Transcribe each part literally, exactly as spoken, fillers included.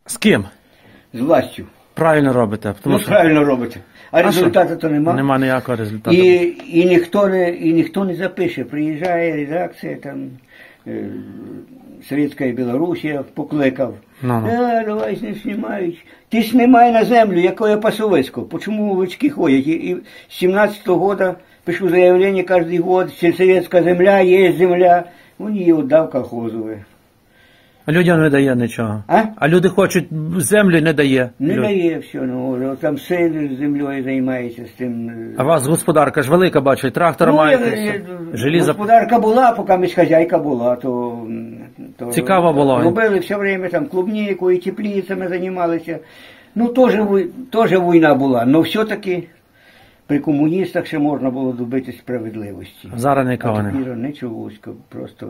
З ким? З властю. Правильно робите. Тому Ну, що правильно робите. А, А результату то нема. нема ніякого результату. І, і, ніхто не, і ніхто не запише. Приїжджає редакція, там, е, Совєтська Білорусія покликав. Ну, ну. А, давай не знімають. Ти знімай на землю, якое пасовисько. Почему овечки ходять? І, і з сімнадцятого года пишу заявление каждый год, сельсоветская земля, есть земля. Он її віддав колхозові. А людям не дає нічого. А? А люди хочуть землю і не дає. Не Люд- дає все, ну, там син з землею займається з тим. А вас господарка ж велика, бачу, і трактор маєте. я- все. я- Желізо. Господарка була, поки місь хазяйка була, то, то Цікаво було. робили все время там клубніку і теплицями займалися. Ну, теж, вой- теж війна була, але все-таки при комуністах ще можна було добитися справедливості. Зараз нікого А немає. тепер нічого, просто...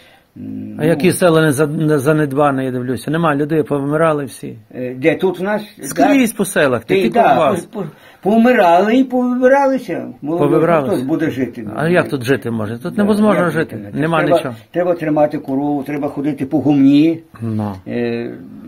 м, А які села не за- не занедбані, я дивлюся. Нема людей, повмирали всі. Е, Де тут у нас? Скрізь по селах, Ти, тільки у да, вас. по- по- повмирали і повибиралися. Молодь, Повибиралися. хто буде жити? А як тут жити може? Тут Да, невозможно як жити. жити? Нема треба, нічого. Треба тримати корову, треба ходити по гумні, Ну. е,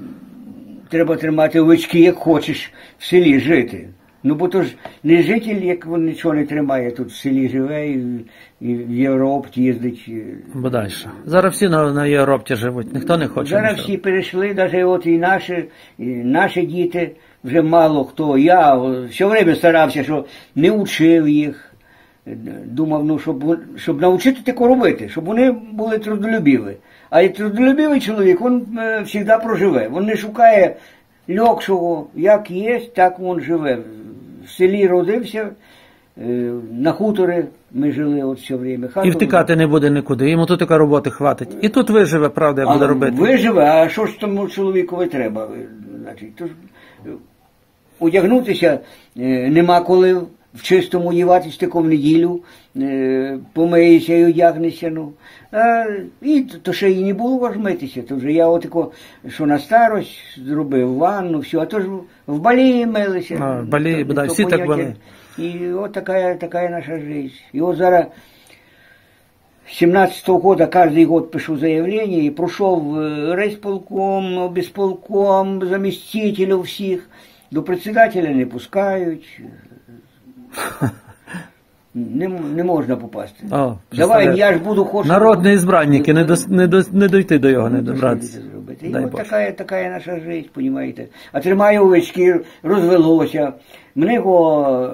треба тримати овечки, як хочеш в селі жити. Ну, бо то ж не житель, як він нічого не тримає, тут в селі живе і, і в Європі їздить. Бодай що. Зараз всі на, на Європі живуть, ніхто не хоче. Зараз нічого. всі перейшли, навіть от і наші, і наші діти, вже мало хто. Я все время старався, що не учив їх. Думав, ну, щоб, вон- щоб навчити таке робити, щоб вони були трудолюбіві. А і трудолюбивий чоловік, він завжди проживе. Він не шукає легшого, як є, так він живе. В селі родився, е, на хуторі ми жили от все время. І Хату- втикати не буде нікуди, йому тут така роботи хватить. І тут виживе, правда, як буде А робити. Виживе, а що ж тому чоловікові треба? Значить, то ж, е, одягнутися е, нема коли в чистому їватись таку в неділю, е, помиєшся і одягнешся. Ну. А, і то, то ще і не було важмитися. То вже я отако, що на старость зробив ванну, все, а то ж в Балії милися. А, в Балії, Ніхто- да, ніхто всі так поняття. були. І от така, така наша життя. І от зараз семнадцатого года каждый год пишу заявление и прошел в райсполком, обесполком, заместителю всіх. До председателя не пускають. Не, не можна попасти. О, Давай, представляю. я ж буду хочу... Народні ізбранники, не, до, не, до, не дойти до його, не добратися. І Дай от Боже. така, така наша життя, розумієте. А тримаю овечки, розвелося. Много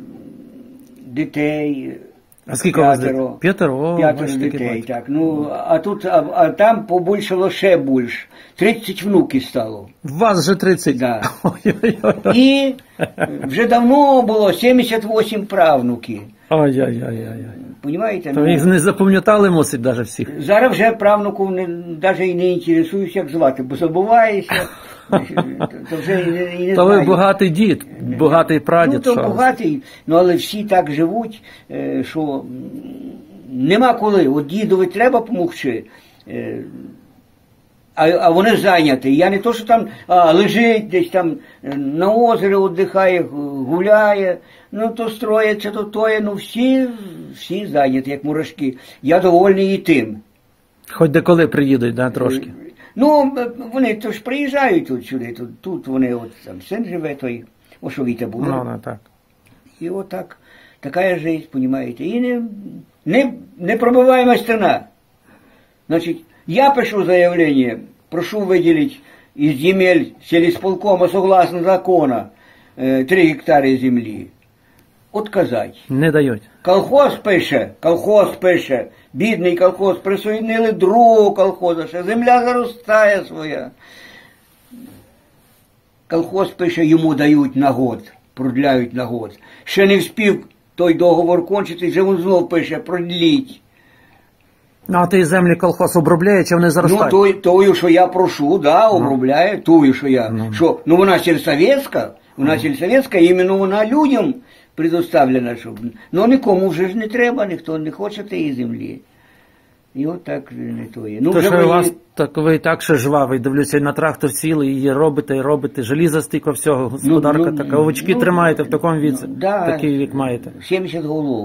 дітей. А скільки у вас П'ятеро. дітей? П'ятеро? О, П'ятеро бачите, такі дітей, батьки. так. Ну, а тут, а, а там побільшало ще більше. тридцять внуків стало. У вас вже тридцять. Да. Ой-ой-ой. І вже давно було сімдесят вісім правнуків. Ой-ой-ой. Понімаєте? То Ну, їх не запам'ятали, мусить, даже всіх. зараз вже правнуків не, навіть і не інтересуюся, як звати, бо забуваєшся. То вже і не, і не То ви знаю. багатий дід, багатий Ну, прадід. то що? багатий, ну але всі так живуть, е, що м, нема коли. От дідові треба помогти, е, а, а вони зайняті. Я не то, що там а, лежить десь там е, на озері віддихає, гуляє, ну то строїться, то тоє, ну всі, всі зайняті, як мурашки. Я довольний і тим. Хоч деколи приїдуть, да, трошки. Ну, вони то ж приїжджають тут сюди, тут, тут вони, от там син живе, той, о, що Вітя буде. Ну, ну, так. І от так, така життя, понимаете. І не, не, не пробиваема стена. Значить, я пишу заявление, прошу выделить из земель сельисполкома согласно закона э, три гектари земли. Отказать. Не дають. Колхоз пише, колхоз пише, бідний колхоз, присоединили другого колхоза, ще земля заростає своя. Колхоз пише, йому дають на год, продляють на год. Ще не вспів той договор кончити, вже він знов пише, продліть. Ну, а ті землі колхоз обробляє, чи вони Ну, заростають? той, тою, що я прошу, да, обробляє, тою, що я, Ну. що, ну, вона сільсоветська, вона сільсоветська, іменно вона людям предоставлена, щоб, ну, нікому вже ж не треба, ніхто не хоче тієї землі. І от так не то є. Ну, То, вже що ви у вас її- так, ви і так ще жвавий, дивлюся, на трактор сіли, її робите, і робите, желіза стільки всього, господарка ну, така, овечки ну, тримаєте в такому віці, да. такий вік маєте. сімдесят голов.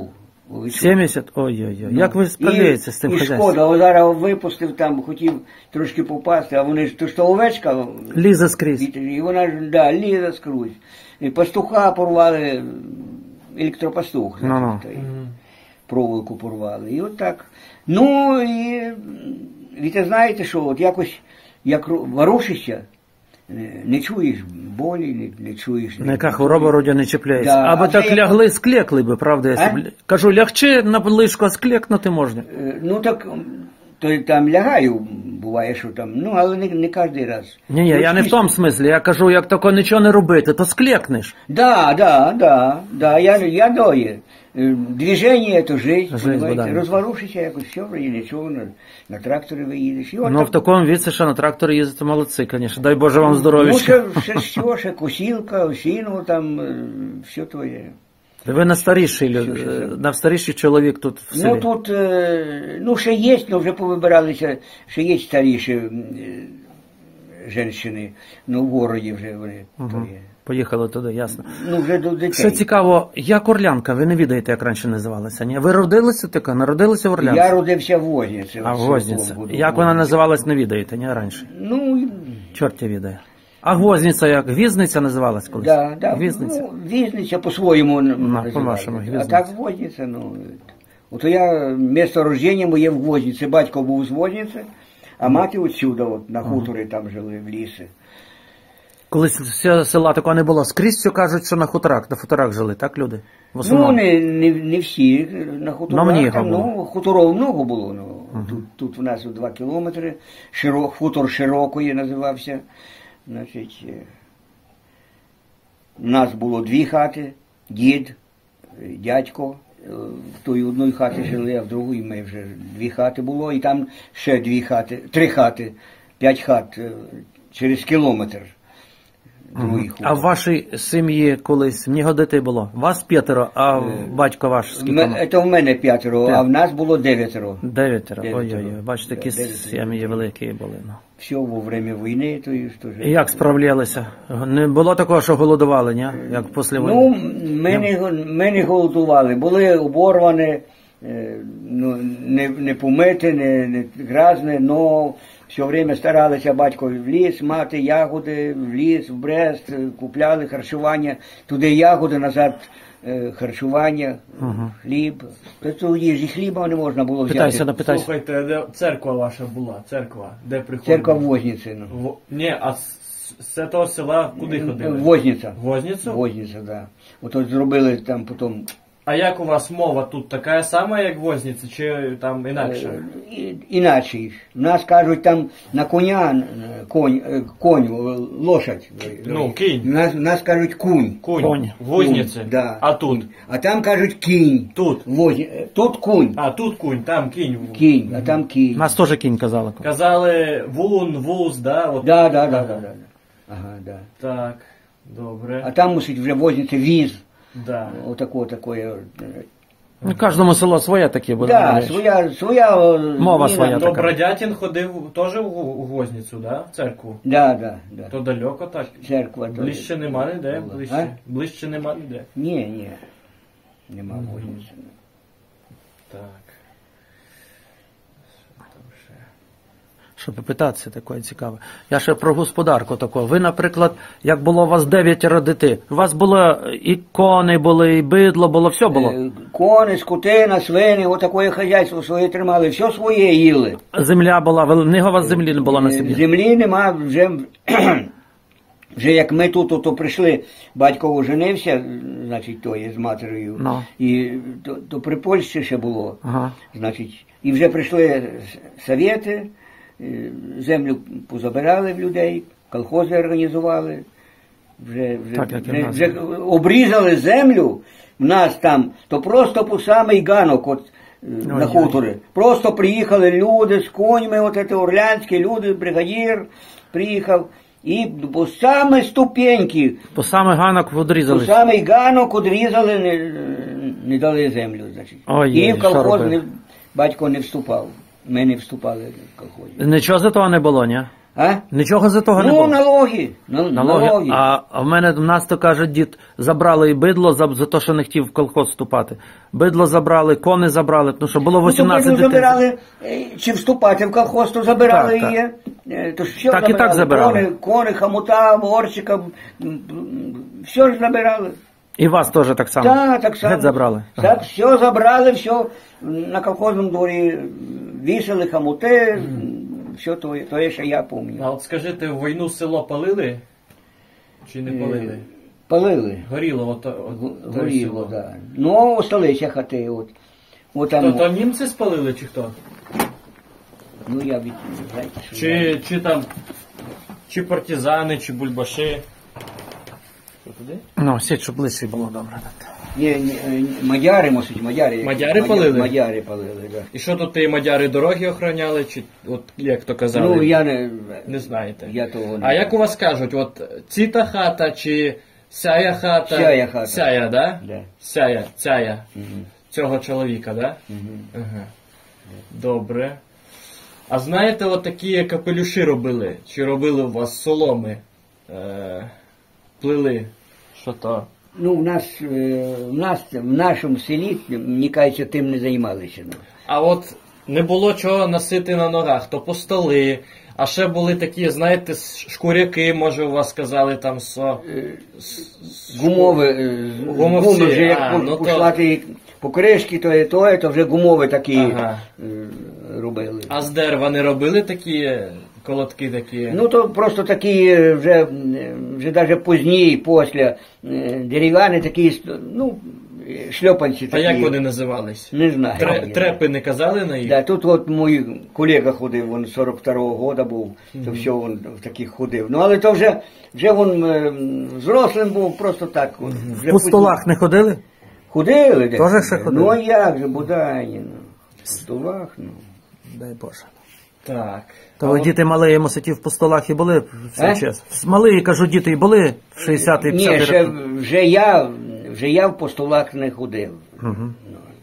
Овечок. сімдесят? Ой-ой-ой. Ну, Як ви справляєтеся з цим і, і хазяйством? шкода, зараз випустив там, хотів трошки попасти, а вони ж, то що овечка, Лізе скрізь. і, і вона ж, да, лізе скрізь. І пастуха порвали, електропастух, Ну-ну. значить, той, проволоку порвали. І от так. Ну, і, і ти знаєте, що от якось, як ру- ворушишся, не, не чуєш болі, не, не чуєш. На яка хвороба вроді не чіпляється. Да, Аби а так вже як- лягли, склекли би, правда, якщо А? б... Кажу, лягче на лишко склекнути можна. Е, Ну так, то там лягаю, буває, що там, ну, але не, не кожен раз. Ні, ні, я не в тому смислі. Я кажу, як тако нічого не робити, то склекнеш. Да, да, да, да, я, я доє. Е, Движення – це життя, Жизнь, понимаете? да. Розворушишся якось, все, і нічого, на, на тракторі виїдеш. І от Ну, так. в такому віці, що на тракторі їздити молодці, звісно. Дай Боже вам Ну, здоров'я. ще, ще, ще, ще косілка, осіну, там, е, все твоє. Ви на старіший, лю- Що, що, що? на старіший чоловік тут в селі. Ну, тут, е, ну, ще є, ну, вже повибиралися, ще є старіші м, е, жінки, ну, в городі вже вони, то Угу. є. Поїхали туди, ясно. Ну, вже до дітей. Що цікаво, як Орлянка, ви не відаєте, як раніше називалася, ні? Ви родилися така, народилися в Орлянці? Я родився в Возниці. А от в Возниці. селом буду. Як вона називалась, не відаєте, ні, раніше? Ну, Чорт я відає. А Гвозниця як? Візниця називалась колись? да, да, Візниця. ну, Візниця по-своєму називають. по-вашому, А Візниця. так Возниця, ну. От я, місто рождення моє в Возниці, батько був з Возниці, а мати отсюда, от, на хуторі там жили, в лісі. Колись все села такого не було. Скрізь все кажуть, що на хуторах, на хуторах жили, так люди? В Ну, основному. не, не, не всі на хуторах, Ну, много там, було. ну, хуторов много було. Ну. Тут, тут в нас два кілометри, широк, хутор Широкої називався. Значить, е, у нас було дві хати, дід, е, дядько. Е, В тої одної хаті жили, а в другій ми вже дві хати було, і там ще дві хати, три хати, п'ять хат е, через кілометр. Другий хутор. А в вашій сім'ї колись много дітей було? Вас п'ятеро, а батько ваш скільки? Ме- Це в мене п'ятеро, Так. а в нас було дев'ятеро. Дев'ятеро. Дев'ятеро. Ой-ой-ой, бачите, такі Да, дев'ятеро. сім'ї великі були. Ну. Все во время війни, то і що ж. І як справлялися? Не було такого, що голодували, ні? Як після Ну, війни? ми не, ми не голодували, були оборвані, е, ну, не, не помити, не, не грязні, но все время старалися батько в ліс, мати ягоди, в ліс, в Брест, е, купляли харчування, туди ягоди, назад е, харчування, хліб. Тобто їжі хліба не можна було взяти. Питайся, напитайся. Слухайте, де церква ваша була? Церква, де приходили? Церква Возниці. Ну. В... Ні, а з, з з того села куди ходили? Возниця. Возницю? Возниця, да. Ото зробили там потім. А як у вас мова тут така сама, як в Возниці, чи там інакше? Е, і- Іначе. В нас кажуть там на коня, е, конь, е, конь, е, лошадь. Ну, кінь. В Нас, в нас кажуть кунь. Кунь. Конь. В Возниці? Кунь, да. А тут? А там кажуть кінь. Тут. Возні... е, Тут кунь. А тут кунь, там кінь. Кінь, а там кінь. Нас теж кінь казали. Казали вун, вуз, да? От. Да, да, да, да, да. Ага, да. Так, добре. А там мусить вже возниця віз. Да. Отако, такое. е, Ну, кожному село своє таке буде. Да, своя, своя. е, Мова зміна. своя. То така. Бродятін ходив теж у у Возницю, да? В церкву? Да, да, да. То далеко так? Церква. то- Ближче нема ніде, була. ближче. А? Ближче нема ніде. Ні, ні. Нема возниці. Так. Що там ще? Щоб питатися, таке цікаве. Я ще про господарку таку. Ви, наприклад, як було у вас дев'ятеро дітей, у вас було і кони були, і бидло було, все було. Е, Кони, скотина, свини, отаке хазяйство своє тримали, все своє їли. Земля була, вел- ні у вас землі не було на Е, собі. Землі нема, вже, вже як ми тут то прийшли, батько оженився, значить, той з матерою, Ну. і то, то при Польщі ще було. Ага. Значить, і вже прийшли с- совєти, е, землю позабирали в людей, колхози організували, вже, вже, Так, як і в вже, нас. вже обрізали землю в нас там, то просто по самий ганок, от е, на Ой-ой. хуторі. Просто приїхали люди з конями, от це орлянські люди, бригадір приїхав, і по самі ступеньки, По саме ганок по відрізали. самий ганок одрізали, не, не дали землю, значить. Ой, і ой, в що колхоз робити? не, батько не вступав. Ми не вступали в колхоз. Нічого за того не було, ні? А? Нічого за того не Ну, було? налоги. на- Налоги. налоги. А, а в мене в нас то каже дід, забрали і бидло за, за те, що не хотів в колхоз вступати. Бидло забрали, кони забрали, тому що було Ну, то вісімнадцять бидло дітей. забирали, е, чи вступати в колхоз, то забирали Так, її. Е, То що Так і так забирали. Кони, кони, хамута, ворчика, м, м, все ж забирали. І вас теж так само? Так, так само. Геть забрали? Так, все забрали, все на колхозному дворі вішали хамути, все то, то є, що я пам'ятаю. А от скажите, в війну село палили? Чи не палили? Палили. Горіло, от, от, от те Горіло, село. так. Да. Ну, осталися хати, от. От там, То, то німці спалили чи хто? ну я від, знаєте, що я- Чи, чи там, чи партизани, чи бульбаши? Що туди? Ну, сіть, щоб ближче було добре. Ні, ні, е, мадяри, мусить, мадяри. Мадяри Мадя- палили? Мадяри палили, так. Да. І що тут ті мадяри дороги охороняли, чи от як то казали? Ну, я не, Не знаєте. я того не А як у вас кажуть, от ціта хата чи сяя хата? Сяя хата. Сяя, да? Да. Сяя, цяя. Мгм. Цього чоловіка, да? Мгм. Ага. Добре. А знаєте, от такі капелюші робили? Чи робили у вас соломи? Е, плели? Що то? Ну, в нас, е, в нас, в нашому селі, мені кажеться, тим не займалися. Ну. А от не було чого носити на ногах, то по столи, а ще були такі, знаєте, с- шкуряки, може у вас сказали там со... Гумове, е, Гумовці, гуми вже як а, по- ну то- пошлати покришки, то і то, то вже гумові такі Ага. е, робили. А з дерева не робили такі колодки такі? Ну, то просто такі е, вже, е, вже навіть пізні, після е, дерев'яні такі, ну, е, шльопанці а такі. як вони називались? Не знаю. Тре- трепи не казали на їх? Да, тут от мій колега ходив, він сорок второго года був, то все він в таких ходив. Ну, але то вже, вже він е, взрослим був, просто так. от, вже В пустолах не ходили? Ходили десь. Тоже ще ходили? Ну, а як же, Будані, ну. В пустолах, ну. Дай Боже. Так. То А ви от- діти малі мусите в пустолах і були в Е? свій час? Малі, кажу, діти і були в шістдесятий Ні, п'ятдесятий ще, роки? вже я, вже я в постолах не ходив. Мгм.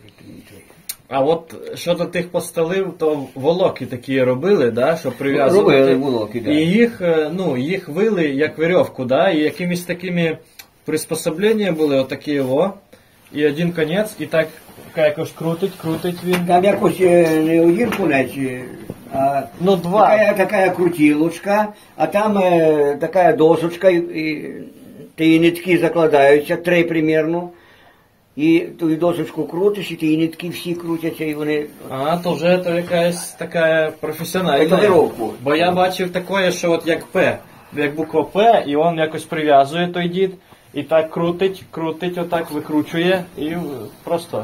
А от щодо тих постелів, то волоки такі робили, да, щоб прив'язувати. Робили волоки, да. І їх, е, ну, їх вили як веревку, да, і якимись такими приспособленнями були отакі, о, і один конець, і так якось крутить, крутить він. Там якось е, не один кінець, е, а Ну, два. Такая, такая крутилочка, а там е, така досочка, і, і ті нитки закладаються, три примерно. І ту досочку крутиш, і ті нитки всі крутяться, і вони. А, то вже то якась така професіональна. Це веревку. Бо я бачив таке, що от як П, як буква П, і він якось прив'язує той дід, і так крутить, крутить, отак викручує, і просто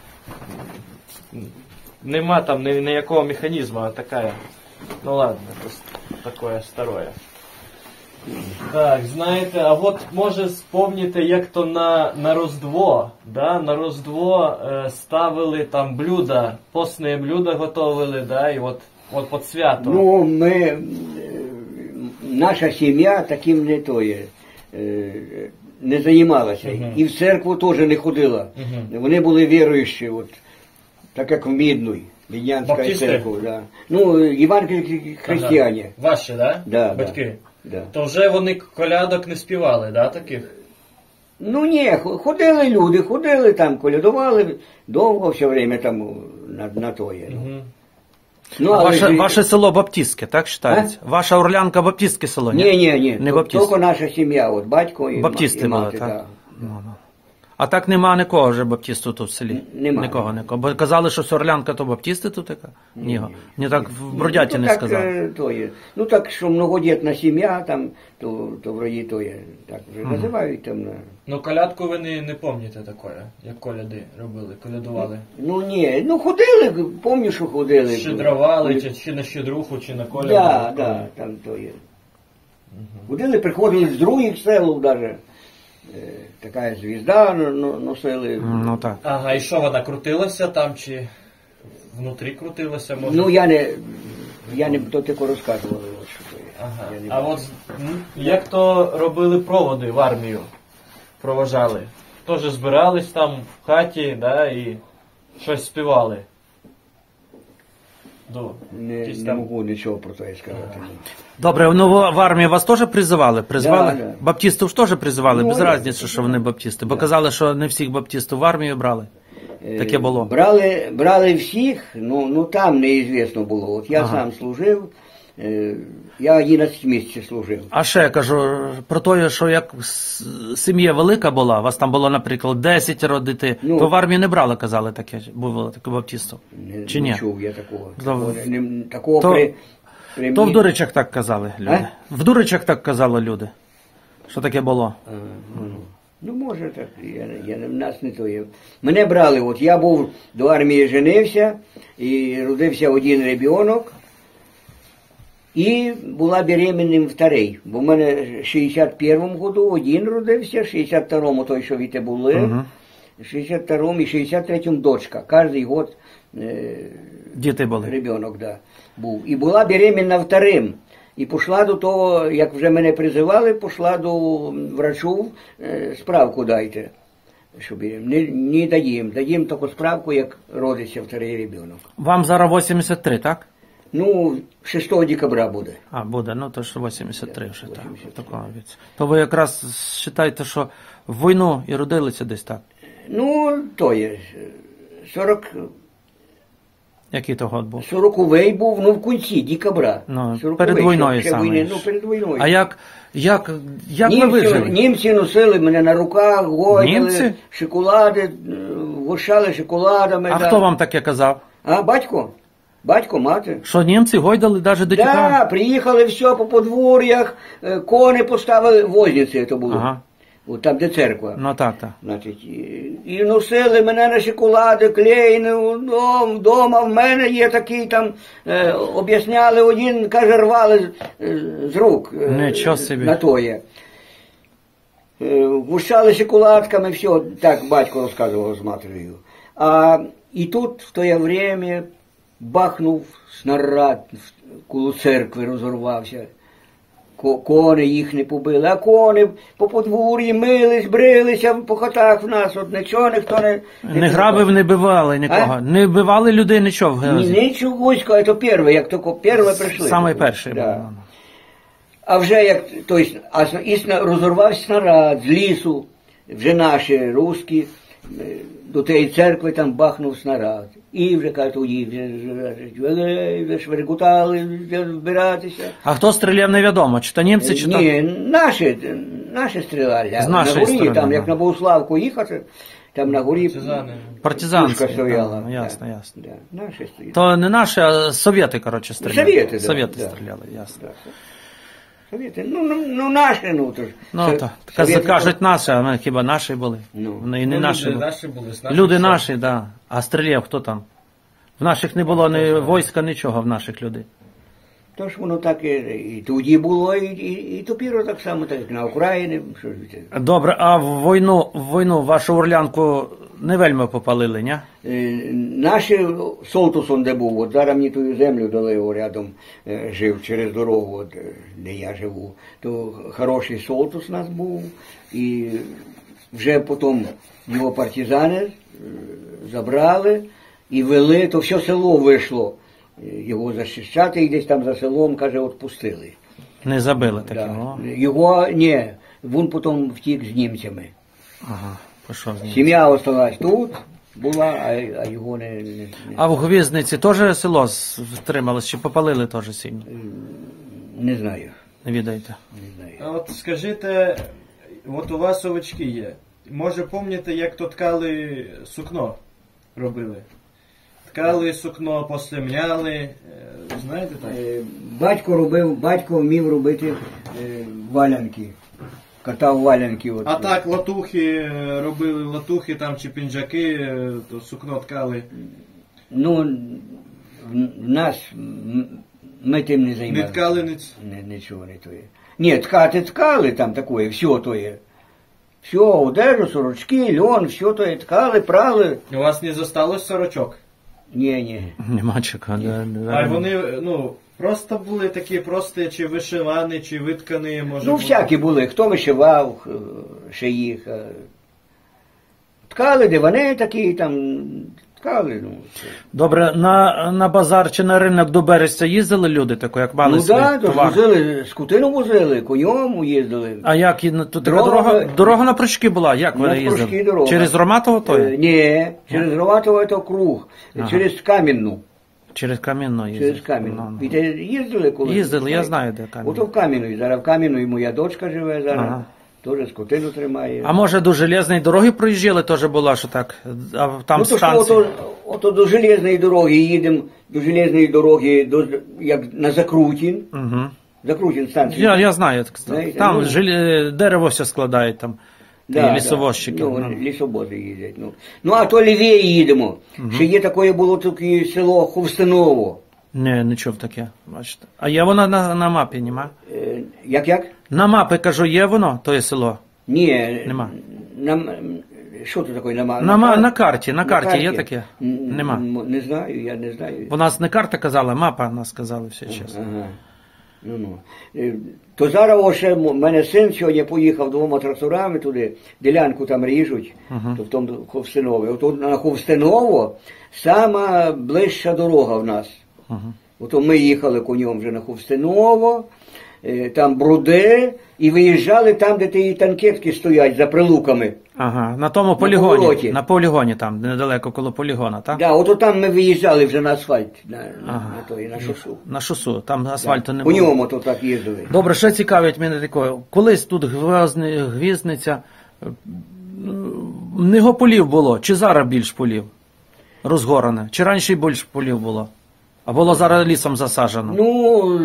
нема там ні- ніякого механізму, а така. Ну ладно, просто таке старое. Так, знаєте, а от може спомніте, як то на, на Різдво, да, на Різдво е, ставили там блюда, постне блюда готовили, да, і от, от під свято. Ну, ми, е, наша сім'я таким не тоє, е, не займалася. Мгм. І в церкву теж не ходила. Мгм. Вони були віруючі, от, так як в Мідної, Віднянська Баптисти? церква. Да. Ну, євангельські християни. Ага. Ваші, да? Да, Батьки? Да. То вже вони колядок не співали, да, таких? Ну ні, хо- ходили люди, ходили там, колядували довго все время там на, на тоє. Ну. Угу. Ну, А але ваше, ж- ваше село Баптистське, так вважається? Ваша Орлянка Баптистське село? Ні, ні, ні, Не то- Баптист. тільки наша сім'я, от батько і, Баптисти ма- і були, мати. так? Да. Ну, ну. А так нема нікого вже баптисту тут в селі? Н- нема. Нікого, нікого. Бо казали, що Орлянка то баптисти тут така? Ні. Ні, так в Бродяті ну, не так, сказали. е, то є. Ну так, що многодітна сім'я, там, то, то вроді то є, так вже називають там. на- Ну, колядку ви не, не пам'ятаєте такое, як коляди робили, колядували? Ну ні, ну ходили, пам'ятаю, що ходили. Щедрували, чи, чи на щедруху, чи на коляду? Да, да, там то є. Ходили, приходили з других сел, навіть. Така звізда но- но- носили. Ну так. Ага, і що вона крутилася там, чи внутрі крутилася, може? Ну я не, я не то тільки розказували, от що то є. Ага. Я не А от м, як то робили проводи в армію? Проважали? Теж збирались там в хаті, да, і щось співали. До. Не, Якісь не там- можу нічого про це сказати. Добре, ну в в армії вас теж призивали? Призвали? Да, да. Баптистів ж теж призивали, Ну, без я- різниці, що вони баптисти. Бо казали, що не всіх баптистів в армію брали. Таке було. Брали, брали всіх, ну, ну там неізвісно було. От я Ага. сам служив, е, я одинадцять місяців служив. А ще я кажу про те, що як с- сім'я велика була, у вас там було, наприклад, десять дітей, Ну. то в армії не брали, казали таке, було таке баптистів. Не, Чи не ні? чув я такого. То- Такого, не, такого то- при, при То в мені- Дуричах так казали люди. А? В Дуричах так казали люди. Що таке було? А, ну, ну, може так, я, я, в нас не то є. Мене брали, от я був до армії женився, і родився один ребенок, і була беременним вторий. Бо в мене в шістдесят першому году один родився, в шістдесят другому той, що віте були, Мгм. в шістдесят другому і шістдесят третьому дочка. Кожний год е, Діти були. ребенок, да, був. І була беременна вторим. І пішла до того, як вже мене призивали, пішла до врачу, е, справку дайте. Щоб я- не, не дадим, дадим тільки справку, як родиться вторий ребенок. Вам зараз вісімдесят три, так? Ну, шостого декабря буде. А, буде, ну то ж вісімдесят три вже так. вісімдесят три. Такого віці. То ви якраз вважаєте, що в війну і родилися десь так. Ну, то є. сорок, Який то год був? сороковий був, ну, в кінці декабря. Ну, сороковий, перед війною ще- ще саме війни, ж. ну, перед війною. А як, як, як ви Німці, вижили? німці носили мене на руках, гойдали, Німці? шоколади, е, гощали шоколадами. А да. хто вам таке казав? А, батько? Батько, мати. Що німці гойдали навіть до Да, тюка? приїхали все по подвор'ях, е, кони поставили, возниці це було. Ага. От там, де церква. Ну так, так. Значить, і, і носили мене на шоколади, клеїни, дом, вдома в мене є такий там, е, об'ясняли, один, каже, рвали з, е, з рук. е, Нічого собі. На тоє. Е, Гущали шоколадками, все, так батько розказував з матір'ю. А і тут в те время бахнув снаряд, коло церкви розорвався. Ко- Кони їх не побили, а кони по подвор'ї мились, брилися по хатах в нас, от нічого ніхто не... Не грабив, не бивали нікого. А? Не бивали людей нічого в Ні, Геозі. нічого, це перше, як тільки перше прийшли. Саме перший Да. був. А вже як, то есть, а с- і сна- розорвався снаряд з лісу, вже наші русські, е, до тієї церкви там бахнув снаряд. І вже кажуть, тоді вже, вже, вже, вже швиркутали, вже збиратися. А хто стріляв, невідомо. Чи то німці, чи то... Ні, наші, наші стріляли. З на нашої горі, сторони, там, да. як на Богуславку їхати, там на горі Партизани. Партизанські, пушка стояла. да, ясно, Да, ясно. Да, наші стояли. То не наші, а совєти, коротше, стріляли. Совєти, да, Совєти да. стріляли, ясно. Да. Совєти, ну, ну, ну наші, ну, то ж. Ну, Со- то, совєти- кажуть наші, а ми хіба наші були? Ну. Вони і не Ну, наші люди були. наші були, з наших Люди сел. наші, так. Да. А стріляв хто там? В наших не було ні війська, нічого в наших людей. Тож воно так і, і тоді було, і, і, і тепер так само, так як на Україні. Що ж це? Добре, а в війну, в війну вашу Орлянку не вельми попалили, ні? Е, Наші Солтусон, де був, от зараз мені ту землю дали, о, рядом е, жив через дорогу, от, е, де я живу. То хороший Солтус у нас був, і вже потім його партизани е, забрали і вели, то все село вийшло е, його захищати, і десь там за селом, каже, відпустили. Не забили таке. Да. О. Його, ні, він потім втік з німцями. Ага, пішов з ним. Сім'я осталась тут, була, а, а його не, не, не. А в Гвізниці теж село з- втрималось, чи попалили теж сильно? Не знаю, Не відаєте? не знаю. А от скажіть, от у вас овочки є. Може, пам'ятаєте, як то ткали сукно робили? Ткали сукно, послемляли, е, знаєте так? Е, Батько робив, батько вмів робити е, валянки. Катав валянки. От. А так латухи е, робили, латухи там чи пінжаки, е, то сукно ткали. Ну, в, в нас, м, ми тим не Не займалися. ткали ниць. Не, нічого не то є. Ні, ткати ткали там такое, все то є. Все, одежу, сорочки, льон, все то є, ткали, прали. У вас не зосталось сорочок? Ні, ні. Нема чого. Да, да. А вони, ну, просто були такі прості, чи вишивані, чи виткані, може. Ну, бути? всякі були, хто вишивав, е, ще їх. е. Ткали дивани такі, там, Ткали, ну. Все. Добре, на, на базар чи на ринок до Берестя їздили люди, тако, як мали Ну свій так, да, товар? возили, скотину возили, конем їздили. А як, і на- тут така Дорога- дорога, дорога на Прочки була, як На ви їздили? Прочки дорога. Через Роматово той? Е, Ні, через Роватово це круг, Ага. через Кам'яну. Через Кам'яно їздили? Через Кам'яну. Ну, ну. Ви те їздили коли? Їздили, я знаю, де Кам'яно. Ото в Кам'яну. Зараз в Кам'яну і моя дочка живе зараз. Ага. Теж скотину тримає. А може до железної дороги проїжджали теж була, що так? А там ну, то що, станція? ото, ото до железної дороги їдемо, до железної дороги, до, як на Закрутін. Угу. Закрутін станція. Я, я знаю, так, Знаєте, там ну- желе- дерево все складають, там Да, і лісовозчики. Да. Ну, Ну. лісовози їздять. Ну. ну, а то лівіє їдемо. Ще є таке було таке село Ховстиново. Не, не чув таке, бачите. А є воно на, на мапі, нема? Е, як як? На мапі, кажу, є воно, тоє село? Ні. Нема. На, що це таке? На, На, на, кар- на карті, на карті є таке? Н- Нема. н- Не знаю, я не знаю. У нас не карта казала, мапа нас сказали все час. Ага. Ну, ну. Е, То зараз о, ще в мене син сьогодні поїхав двома тракторами туди, ділянку там ріжуть, Ага. то в тому Ховстинове. Ото на Ховстиново сама ближча дорога в нас. Ага. Ото ми їхали конем вже на Ховстиново, е, там бруди, і виїжджали там, де ті танкетки стоять за прилуками. Ага, на тому полігоні, повороті. на полігоні там, недалеко коло полігона, так? Да, ото там ми виїжджали вже на асфальт, на, Ага. на, той, на шосу. На шосу, там асфальту не По було. ньому то так їздили. Добре, ще цікавить мене таке. Колись тут гвозни, гвіздниця, е, не полів було, чи зараз більш полів розгорене, чи раніше більш полів було? А було зараз лісом засаджено? Ну,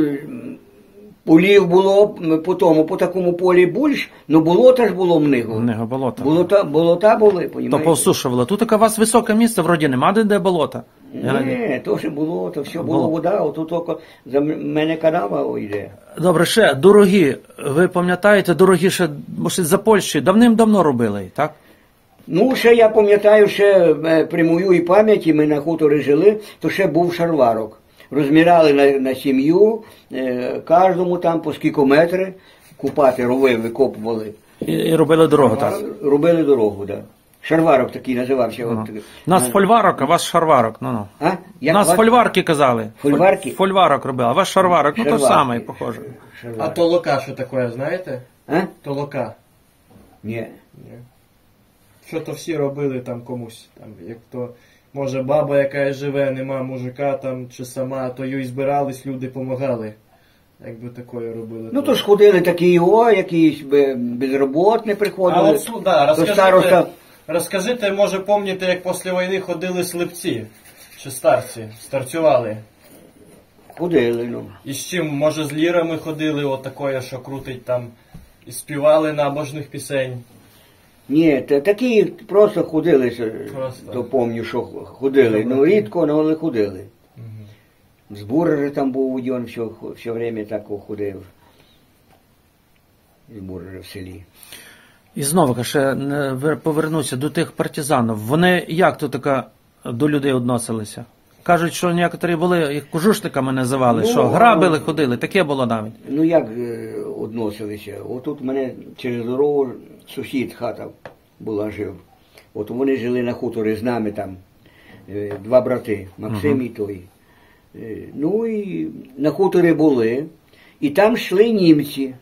полів було по тому, по такому полі більш, ну болота ж було много. Не болота. Болота, болота були, То понімаєте? повсушувало. Тут таке у вас високе місце, вроді нема де, де болота. Я не- Ні, то ще було, то все Було. було вода, ото тільки за м- мене канава йде. Добре, ще дорогі. Ви пам'ятаєте, дорогі ще, може, за Польщі давним-давно робили, так? Ну, ще я пам'ятаю, ще е, при моїй пам'яті ми на хуторі жили, то ще був шарварок. Розміряли на, на сім'ю, е, кожному там по скільки метри, купати рови, викопували. І, і робили дорогу так. Робили дорогу, так. Да. Шарварок такий називався. Ага. От, Нас на- фольварок, а вас шарварок. Ну, ну. А? Як Нас вас? фольварки казали. Фольварки? Фоль- Фольварок робили, а ваш шарварок, ну то ж Шарварки. саме, похоже. А Шарварок. толока що таке, знаєте? А? Толока. Ні. Ні. Що то всі робили там комусь. Там, як то, може, баба, яка живе, нема мужика там чи сама, то їй збирались, люди помагали. Якби такое робили. Ну то ж ходили такі його, якісь би безробітні А приходили. от слу- да, то розкажите, староста. розкажите, може, пам'ятаєте, як після війни ходили слепці, чи старці, старцювали. Ходили, ну. І з чим, може, з лірами ходили, от такое, що крутить там, і співали набожних пісень. Ні, та, такі просто ходили, що- Просто. то пам'ятаю, що ходили. Ну рідко, ну, але ходили. Збурер там був один, все, все время так ходив. Збурер в селі. І знову ще не вер- повернуся до тих партизанів. Вони як то така до людей відносилися? Кажуть, що некоторі були, їх кожушниками називали, Ну, що грабили, ходили, таке було навіть. Ну як е, односилися? Отут в мене через дорогу сусід хата була жив. От вони жили на хуторі з нами там, е, два брати, Максим і той. Е, Ну і на хуторі були, і там йшли німці.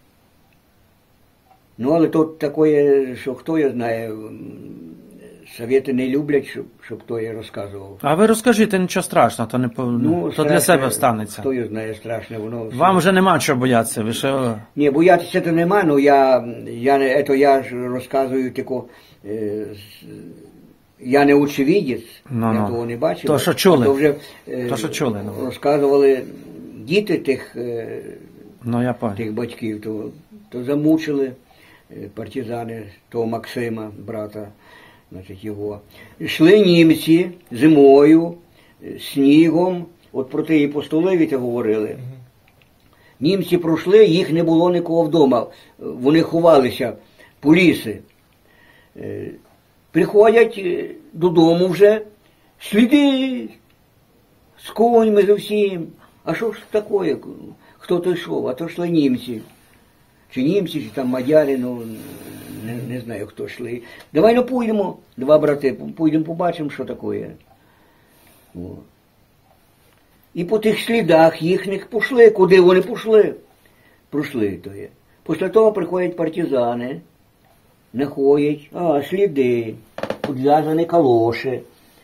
Ну, але тут таке, що хто я знає, м, совєти не люблять, щоб, щоб хто я розказував. А ви розкажіть, нічого страшного, то, не, по- то для страшне, себе встанеться. Хто його знає, страшне воно. все. Вам вже нема чого боятися, ви ще... Ні, боятися то нема, ну я, я, не- ето я ж розказую тако, е, з- я не очевидець, Ну, я ну. того не бачив. То, що чули. А То вже е, То, що чули, ну. розказували діти тих, е, Ну, я понял. тих батьків, то, то замучили е, партизани того Максима, брата, значить його. Йшли німці зимою, е, снігом, от про ті постолеві те говорили. Німці пройшли, їх не було нікого вдома. Вони ховалися по лісі. Е, Приходять е, додому вже, сліди з конями з усім. А що ж таке? Хто то йшов? А то йшли німці. Чи німці, чи там мадяри, ну не, не знаю, хто йшли. Давай ну пойдемо, два брати, пойдемо побачимо, що таке. О. І по тих слідах їхніх пішли, куди вони пішли. Пройшли то є. Після того приходять партизани, знаходять, а, сліди, підв'язані калоші,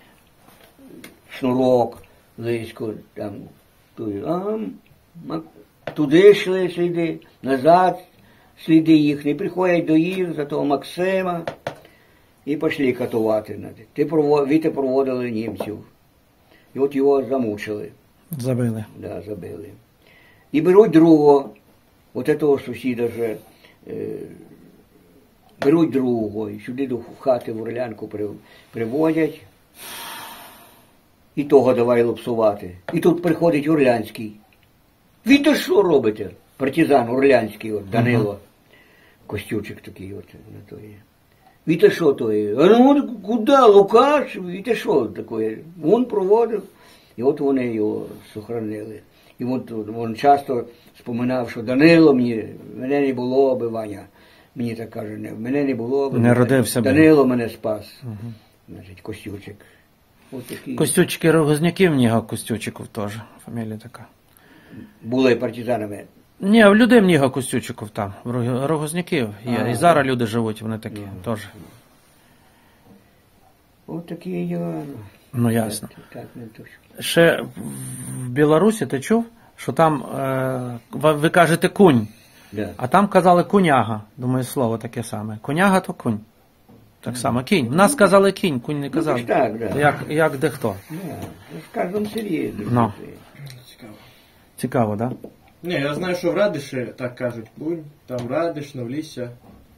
шнурок, близько, там, туди, а, туди йшли сліди, назад сліди їхні, приходять до їх, за того Максима, і пішли катувати. Ти провод, віти проводили німців. І от його замучили. Забили. Да, забили. І беруть другого, от того сусіда вже, е, беруть другого, і сюди до хати в Орлянку при, приводять, і того давай лупсувати. І тут приходить Орлянський. Ви то що робите? Партизан Орлянський, от, Данило. Ага. Костючик такий от на то є. Ви то що то є? А ну куди, Лукаш? Ви то що таке? Він проводив. І от вони його сохранили. І от він часто споминав, що Данило мені, мене не було би, Ваня. Мені так каже, не, мене не було би. Не родився би. Данило мене спас. Угу. Значить, Костючик. От такі. Костючки Рогозняків, Ніга Костючиков теж. Фамілія така. Були партизанами. Ні, в людей Ніга Костючиков там. Рогозняків є. А. І зараз люди живуть, вони такі Ага. теж. От такі є. Ну ясно. Так, так, не точно. Ще в Білорусі ти чув, що там, е, ви ви кажете кунь, Да. а там казали куняга. Думаю, слово таке саме. Куняга то кунь. Так само, кінь. В нас казали кінь, кунь не казали. Ну, так, да. Як, як де хто. Да. В кожному селі. Ну. Цікаво. Цікаво, так? Да? Ні, я знаю, що в Радиші так кажуть, кунь, там Радиш, Новлісся.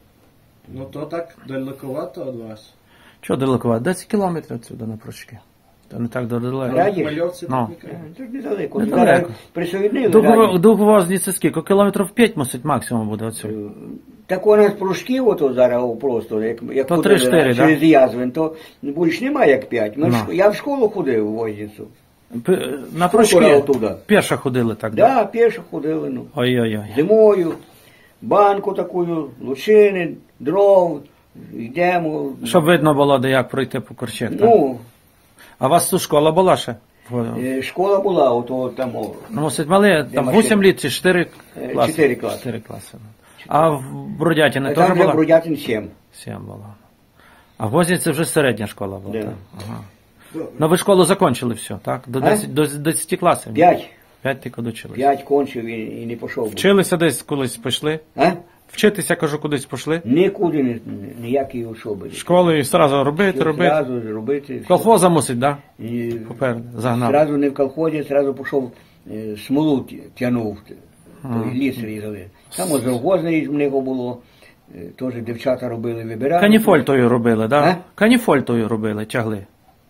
Ну то так далековато від вас. Чого далеко? десять кілометрів відсюди на прочки. То не так далеко. Радиш? Мальовці Ну. так не кажуть. Це ж недалеко. Недалеко. Зараз присоединили. До, Радиш. до Гвоздниці скільки? Кілометрів п'ять, мусить, максимум буде отсюди. Так у нас пружки ото зараз о, просто, як, як То ходили три-чотири, да? через Язвин, то більш немає як п'ять. Ми в Ну. шко- Я в школу ходив у Возницю. П- На Скутера прочки оттуда. піша ходили так, Да, да? пішо ходили, ну. Ой-ой-ой. Зимою, банку таку, лучини, дров, йдемо. Щоб видно було, де як пройти по корчах. так? Ну, А у вас тут школа була ще? е, школа була, ото там, о, Ну, мусить мали, там машина? вісім літ чи чотири Е, класи? чотири класи. чотири класи. А в Бродятині а теж там вже була? Бродятин сім. сім було. А в Возниці вже середня школа була, Да. так? Ага. Ну ви школу закончили все, так? До А? десяти, до десяти класів? П'ять. П'ять тільки дочились. П'ять кончив і, і не пішов. Вчилися десь колись пішли? А? Вчитися, кажу, кудись пішли? Нікуди не, ніякі учоби. Школи і одразу робити, робити. Зразу робити. Колхоза мусить, так? І Попереду, загнав. Зразу не в колхозі, зразу пішов, е, смолу ті- тягнув, той ліс різали. Там от завгозний в нього було, е, теж дівчата робили, вибирали. Каніфоль тою робили, так? А? Каніфоль тою робили, тягли.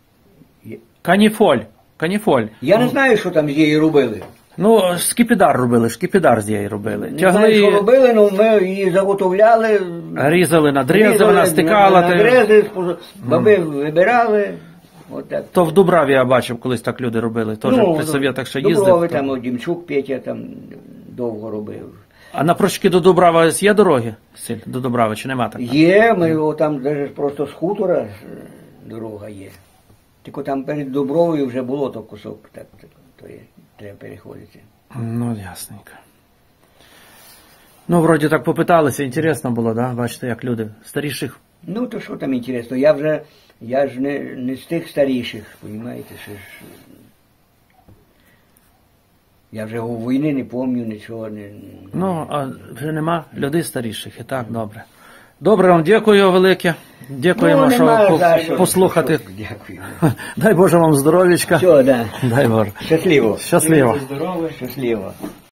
Є. Каніфоль. Каніфоль. Я не знаю, що там з її робили. Ну, шкіпідар робили, шкіпідар з її робили. Не Тягли, знаю, що робили, але ми її заготовляли. різали, надрізали, різали, вона стикала. ти- Надрези, спо- баби вибирали. Отак. То в Дубраві я бачив, колись так люди робили. Теж при совєтах ще їздив. Дуброви, там. там, от Дімчук, Петя там довго робив. А на прочки до Дубрава є дороги? Сіль, до Дубрави, чи нема так? Є, ми його там навіть просто з хутора е, дорога є. Тільки там перед Дубровою вже було то кусок, так, так то є, треба переходити. Ну, ясненько. Ну, вроді так попиталися, інтересно було, да? Бачите, як люди старіших. Ну, то що там інтересно, я вже, я ж не, не з тих старіших, розумієте, що ж, я вже у війни не пам'ятаю нічого. Не, Ну, а вже нема людей старіших, і так, добре. Добре вам дякую велике. Дякуємо, Ну, що нема по- за що. послухати. Дякую. Дай Боже вам здоров'ячка. Все, да. Дай Боже. Щасливо. Щасливо. Здоровий. Щасливо.